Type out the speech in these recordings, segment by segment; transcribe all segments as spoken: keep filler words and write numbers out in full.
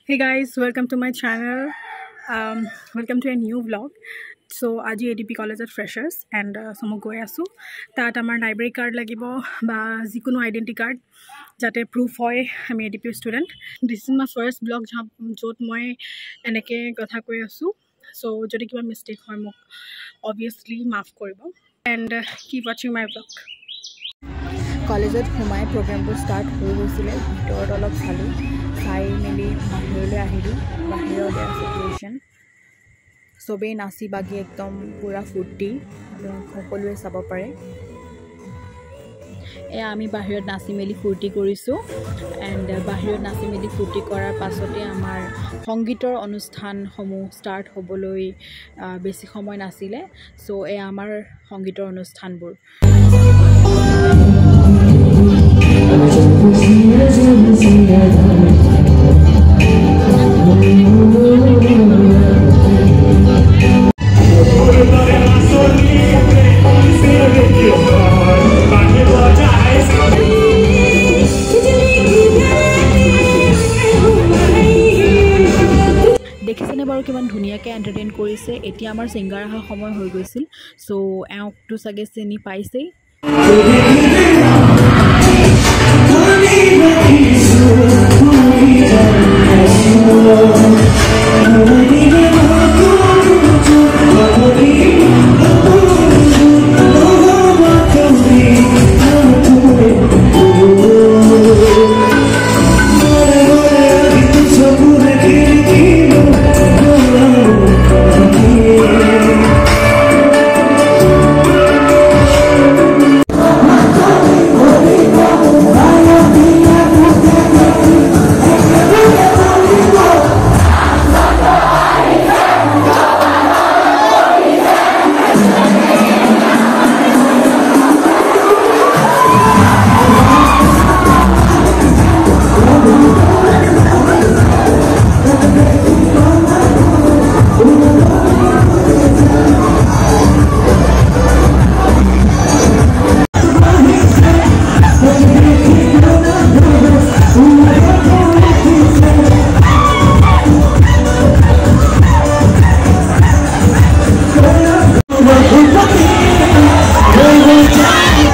Hey guys, welcome to my channel. Um, welcome to a new vlog. So, aji A D P College Freshers and uh, so mo goi asu. Tat amar library card lagibo ba jikono identity card jate proof hoy ami A D P student. This is my first vlog jot moi eneke kotha koi asu. So, jodi kiba mistake hoy mok obviously maaf koribo and uh, keep watching my vlog. College at Humai program to start who was like door all of Salu, Sai Mili, Mahula Ahidu, Bahiro their situation. So be Nasi Bagi Ekdom Pura Footy, Hopolwe Sabapare. আমি বাহিৰত নাচি মেলি ফূৰ্তি কৰিছো and বাহিৰত নাচি মেলি ফূৰ্তি কৰাৰ পাছতে আমাৰ সংগীতৰ অনুষ্ঠান সমূহ ষ্টাৰ্ট হ'বলৈ বেছি সময় নাছিলে সো এ আমাৰ সংগীতৰ অনুষ্ঠানবোৰ দেখিছেনে বাৰু কিমান ধুনিয়াকে এন্টাৰটেইন কৰিছে এতিয়া আমাৰ সিঙ্গাৰ আহা সময় হৈ গৈছিল সো এওঁটো সাগে চিনি পাইছে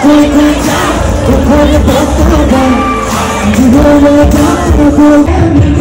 Borpatra